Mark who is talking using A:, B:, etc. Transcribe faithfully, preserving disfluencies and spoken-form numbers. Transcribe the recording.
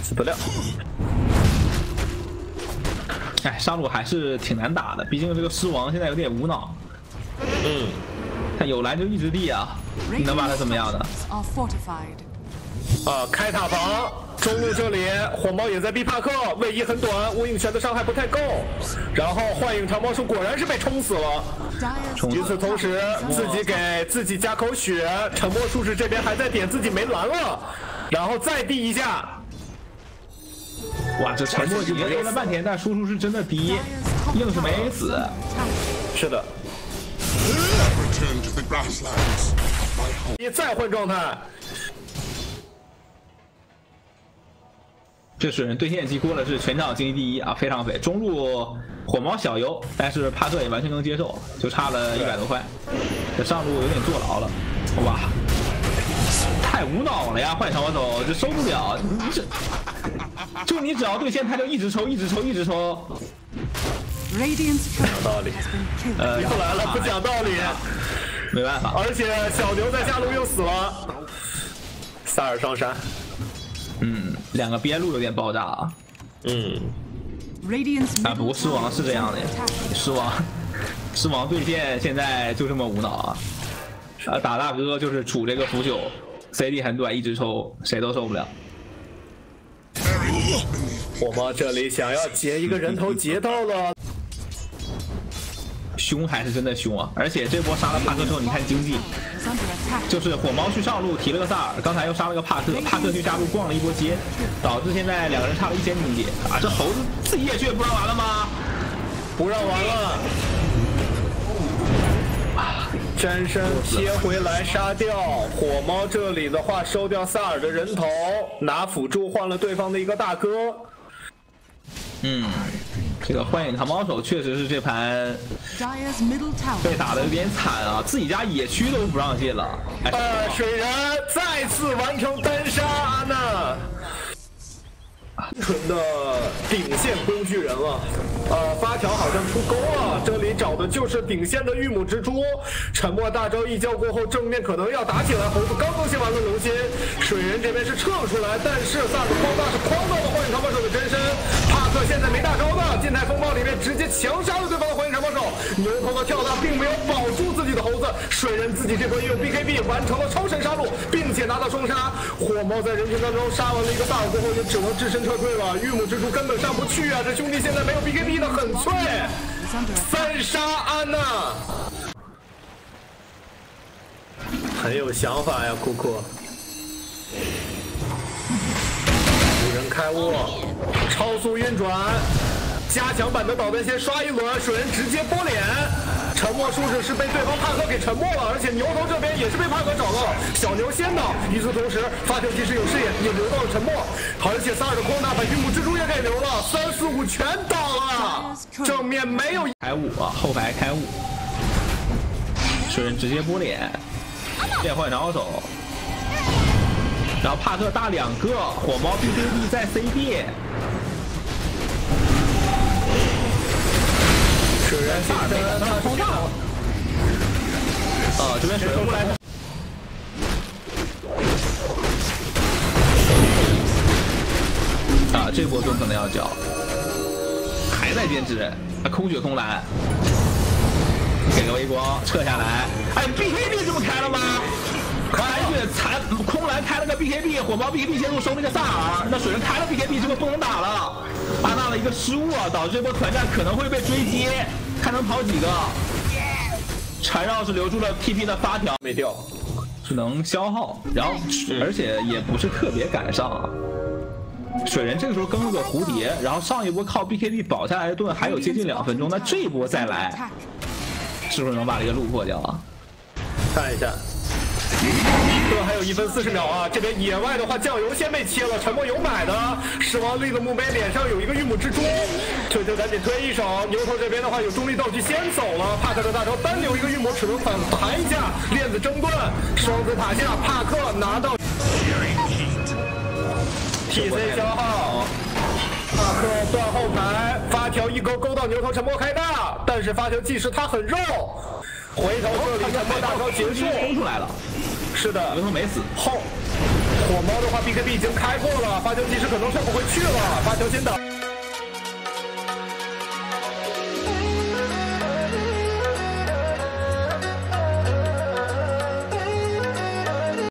A: 死不了。
B: 哎，上路还是挺难打的，毕竟这个狮王现在有点无脑。
A: 嗯，
B: 他有蓝就一直地啊，你能把他怎么样的？
A: 啊，开塔防。 中路这里，火猫也在逼帕克，位移很短，无影拳的伤害不太够。然后幻影长毛兽果然是被冲死了。与此同时，自己给自己加口血，沉默术士这边还在点自己没蓝了，然后再滴一下。
B: 哇，这沉默也 A 了半天，但输出是真的低，硬是没死。
A: 是的。你再换状态。
B: 这水人对线击过了是全场经济第一啊，非常肥。中路火猫小游，但是帕特也完全能接受，就差了一百多块。这上路有点坐牢了，哇，太无脑了呀！换长我走，这收不了。你这，就你只要对线，他就一直抽，一直抽，一直抽。
A: 讲道理，呃，又来了，不讲道理，
B: 没办法。
A: 而且小牛在下路又死了，萨尔上山。
B: 嗯，两个边路有点爆炸啊。
A: 嗯，
B: 啊，不过狮王是这样的，狮王，狮王对线现在就这么无脑啊。啊，打大哥就是杵这个腐朽 ，C D 很短，一直抽，谁都受不了。
A: 火猫这里想要截一个人头，截到了。
B: 凶还是真的凶啊！而且这波杀了帕克之后，你看经济，就是火猫去上路提了个萨尔，刚才又杀了个帕克，帕克去下路逛了一波街，导致现在两个人差了一千经济啊！这猴子自己也去不让完了吗？
A: 不让完了！啊！真身切回来杀掉火猫，这里的话收掉萨尔的人头，拿辅助换了对方的一个大哥。
B: 嗯。 这个幻影长矛手确实是这盘被打的有点惨啊，自己家野区都不让进了。
A: 呃，水人再次完成单杀安娜，纯的顶线工具人了。呃，发条好像出钩了，这里找的就是顶线的玉母蜘蛛。沉默大招一交过后，正面可能要打起来。猴子刚更新完了龙心，水人这边是撤出来，但是萨尔的框大是框到了幻影长矛手的真身。帕克现在没大招的，静态风暴里面直接强杀了对方的幻影长矛手。牛头的跳大并没有保住自己的猴子，水人自己这波也有 B K B 完成了超神杀戮，并且拿到双杀。火猫在人群当中杀完了一个萨尔过后，就只能只身撤退了。玉母蜘蛛根本上不去啊！这兄弟现在没有 B K B 的很脆，三杀安娜，很有想法呀，库库。无人开握，超速运转，加强版的导弹先刷一轮，水人直接拨脸。沉默术士是被对方帕克给沉默了，而且牛头这边也是被帕克找到了，小牛先倒。与此同时，发条骑士有视野也留到了沉默，而且萨尔的框大把玉母蜘蛛也给留了，三四五全倒了，正面没有
B: 开五啊，后排开五，水人直接拨脸，变换长手，然后帕克大两个，火猫 B K B 在 C D。
A: 水人萨尔被他超大了，
B: 啊，这边水人过来，啊，这波盾可能要交，还在坚持，啊，空血空蓝，给个微光撤下来，哎 ，B K B 这么开了吗？开血残空蓝开了个 B K B， 火猫 B K B 先路收那个萨尔，那水人开了 B K B， 这个不能打了。 阿娜的一个失误啊，导致这波团战可能会被追击，看能跑几个。缠绕是留住了 T P 的发条，
A: 没掉，
B: 只能消耗，然后而且也不是特别赶上啊。水人这个时候更了个蝴蝶，然后上一波靠 B K B 保下来的盾还有接近两分钟，那这一波再来，是不是能把这个路破掉啊？
A: 看一下。 盾还有一分四十秒啊！这边野外的话，酱油先被切了，沉默有买的。狮王立了墓碑，脸上有一个玉母蜘蛛，推推赶紧推一手。牛头这边的话有中立道具先走了，帕克的大招单留一个玉母，只能反弹一下。链子争断，双子塔下，帕克拿到 T C 消耗，帕克断后排，发条一勾勾到牛头，沉默开大，但是发条计时他很肉。 回头这里沉默大招结束，
B: 冲出来了，
A: 是的，
B: 牛头没死，
A: 后火猫的话 ，B K B 已经开过了，发球技师可能上不回去了，发球先倒。